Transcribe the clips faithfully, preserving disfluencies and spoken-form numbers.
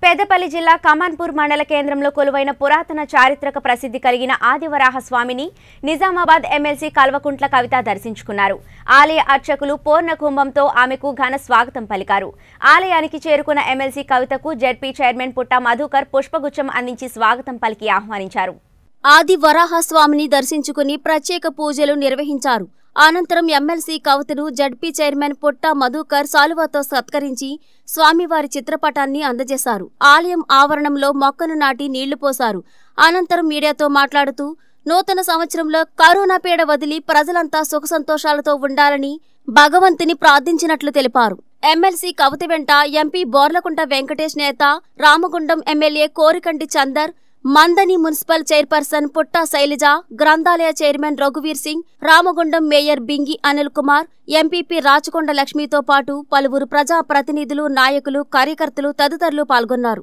పెద్దపల్లి జిల్లా కమాన్పూర్ మండల కేంద్రంలో కొలువైన పురాతన చారిత్రక ప్రసిద్ధి కలిగిన ఆదివరాహ స్వామిని నిజామాబాద్ ఎమ్మెల్సీ కల్వకుంట్ల కవిత దర్శించుకున్నారు. ఆలయ అర్చకులు పూర్ణ కుంభంతో ఆమెకు ఘన స్వాగతం పలికారు. ఆలయానికి చేరుకున్న ఎమ్మెల్సీ కవితకు జెడ్పీ చైర్మన్ పుట్ట మధుకర్ పుష్పగుచ్చం అందించి స్వాగతం పలికి ఆహ్వానించారు. ఆదివరాహ స్వామిని దర్శించుకుని ప్రత్యేక పూజలు నిర్వహించారు. అనంతరం ఎమ్మెల్సీ కవితను జడ్పీ చైర్మన్ పుట్ట మధుకర్ సాలువాతో సత్కరించి స్వామివారి చిత్రపటాన్ని అందజేశారు. ఆలయం ఆవరణంలో మొక్కను నాటి నీళ్లు పోశారు. అనంతరం మీడియాతో మాట్లాడుతూ నూతన సంవత్సరంలో కరోనా పీడ వదిలి ప్రజలంతా సుఖ సంతోషాలతో ఉండాలని భగవంతుని ప్రార్థించినట్లు తెలిపారు. ఎమ్మెల్సీ కవిత వెంట ఎంపీ బోర్లకుంట వెంకటేష్ నేత, రామగుండం ఎమ్మెల్యే కోరికంటి చందర్, మందని మున్సిపల్ చైర్పర్సన్ పుట్ట శైలజ, గ్రంథాలయ చైర్మన్ రఘువీర్ సింగ్, రామగుండం మేయర్ బింగి అనిల్ కుమార్, ఎంపీపీ రాచకొండ లక్ష్మితో పాటు పలువురు ప్రజా ప్రతినిధులు, నాయకులు, కార్యకర్తలు తదితరులు పాల్గొన్నారు.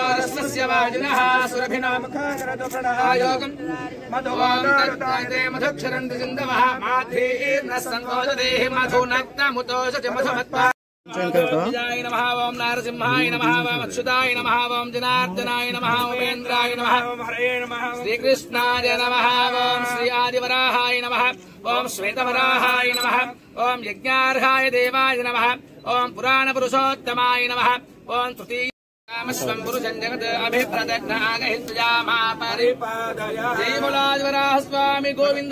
जय नमः ओम नारसिंहाय नमः ओम अच्युताय नमः ओम जनार्दनाय नमः ओम उपेन्द्राय नमः ओम हरे नमः श्री कृष्णाय नमः ओम श्री आदिवराहाय नमः ओम श्वेतवराहाय नमः ओम यज्ञार्हाय देवाय नमः ओम पुराण पुरुषोत्तमाय नमः ओम तृतीय स्वं पुरुषं जगत् अभिप्रदग्नागहित्यामा परिपादया जय बोलादिवराह स्वामी गोविंद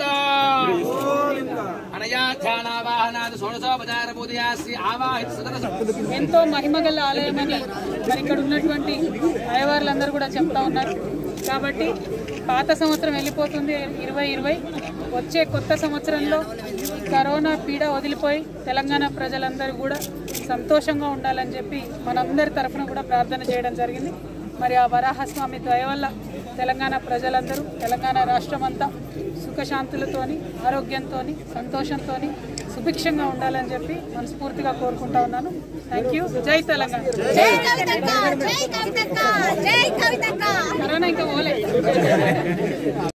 ఎంతో మహిమగల ఆలయమని మరి ఇక్కడ ఉన్నటువంటి అయ్యవార్లందరూ కూడా చెప్తా ఉన్నారు. కాబట్టి పాత సంవత్సరం వెళ్ళిపోతుంది ఇరవై ఇరవై వచ్చే కొత్త సంవత్సరంలో కరోనా పీడ వదిలిపోయి తెలంగాణ ప్రజలందరూ కూడా సంతోషంగా ఉండాలని చెప్పి మనందరి తరఫున కూడా ప్రార్థన చేయడం జరిగింది. మరి ఆ వరాహస్వామి దయ వల్ల తెలంగాణ ప్రజలందరూ, తెలంగాణ రాష్ట్రం అంతా సుఖశాంతులతోని, ఆరోగ్యంతోని, సంతోషంతోని, సుభిక్షంగా ఉండాలని చెప్పి మనస్ఫూర్తిగా కోరుకుంటా ఉన్నాను. Thank you. జై తెలంగాణ. కరోనా ఇంకా పోలే.